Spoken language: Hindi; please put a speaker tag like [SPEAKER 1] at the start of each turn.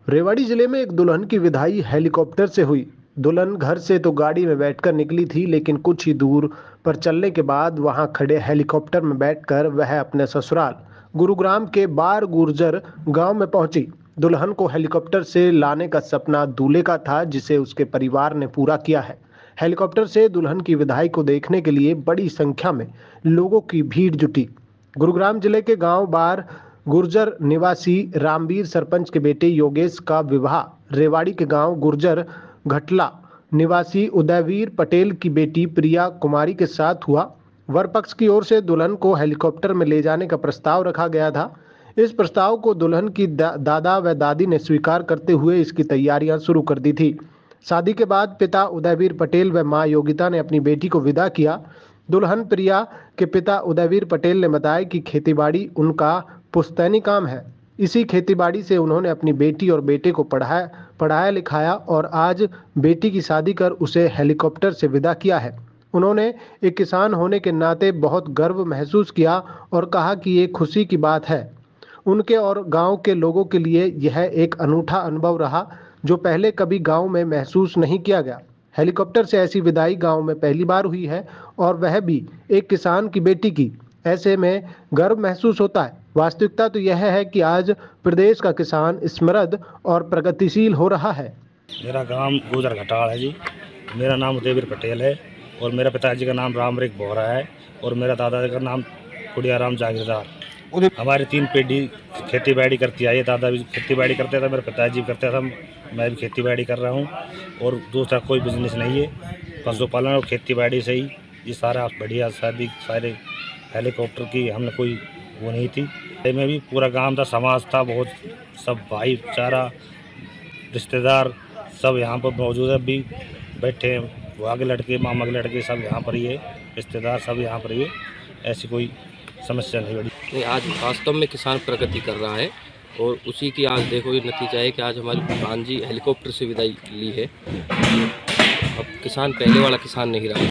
[SPEAKER 1] रेवाड़ी जिले में एक दुल्हन की विदाई हेलीकॉप्टर से हुई। दुल्हन घर से तो गाड़ी में बैठकर निकली थी, लेकिन कुछ ही दूर पर चलने के बाद वहां खड़े हेलीकॉप्टर में बैठकर वह अपने ससुराल गुरुग्राम के बार गुर्जर गांव में पहुंची। दुल्हन को हेलीकॉप्टर से लाने का सपना दूल्हे का था, जिसे उसके परिवार ने पूरा किया है। हेलीकॉप्टर से दुल्हन की विदाई को देखने के लिए बड़ी संख्या में लोगों की भीड़ जुटी। गुरुग्राम जिले के गांव बार गुर्जर निवासी रामवीर सरपंच के बेटे योगेश का विवाह रेवाड़ी के गांव गुर्जर घटला निवासी उदयवीर पटेल की बेटी प्रिया कुमारी के साथ हुआ। वर पक्ष की ओर से दुल्हन को हेलीकॉप्टर में ले जाने का प्रस्ताव रखा गया था। इस प्रस्ताव को दुल्हन की दादा व दादी ने स्वीकार करते हुए इसकी तैयारियां शुरू कर दी थी। शादी के बाद पिता उदयवीर पटेल व मां योगिता ने अपनी बेटी को विदा किया। दुल्हन प्रिया के पिता उदयवीर पटेल ने बताया कि खेतीबाड़ी उनका पुश्तैनी काम है। इसी खेतीबाड़ी से उन्होंने अपनी बेटी और बेटे को पढ़ाया लिखाया और आज बेटी की शादी कर उसे हेलीकॉप्टर से विदा किया है। उन्होंने एक किसान होने के नाते बहुत गर्व महसूस किया और कहा कि ये खुशी की बात है। उनके और गांव के लोगों के लिए यह एक अनूठा अनुभव रहा, जो पहले कभी गांव में महसूस नहीं किया गया। हेलीकॉप्टर से ऐसी विदाई गांव में पहली बार हुई है और वह भी एक किसान की बेटी की। ऐसे में गर्व महसूस होता है। वास्तविकता तो यह है कि आज प्रदेश का किसान समृद्ध और प्रगतिशील हो रहा है।
[SPEAKER 2] मेरा गांव गुर्जर घटाल है जी। मेरा नाम उदयवीर पटेल है और मेरा पिताजी का नाम रामरेख बोहरा है और मेरा दादाजी का नाम कुड़ियाराम जागीरदार। हमारी 3 पीढ़ी खेती बाड़ी करती आई है। दादा भी खेती बाड़ी करते थे, मेरे पिताजी भी करते थे, मैं भी खेती बाड़ी कर रहा हूँ और दूसरा कोई बिजनेस नहीं है। पशुपालन और खेती बाड़ी से ही ये सारा बढ़िया शादी सारे हेलीकॉप्टर की हमने कोई वो नहीं थी। में भी पूरा गांव था, समाज था, बहुत सब भाईचारा रिश्तेदार सब यहाँ पर मौजूद है। अभी बैठे हैं, बुआ के लड़के मामा के लड़के सब यहाँ पर ही है, रिश्तेदार सब यहाँ पर ही है। ऐसी कोई समस्या नहीं बड़ी।
[SPEAKER 3] आज वास्तव में किसान प्रगति कर रहा है और उसी की आज देखो ये नतीजा है कि आज हमारी भांजी हेलीकॉप्टर से विदाई ली है। अब किसान पहले वाला किसान नहीं रहा।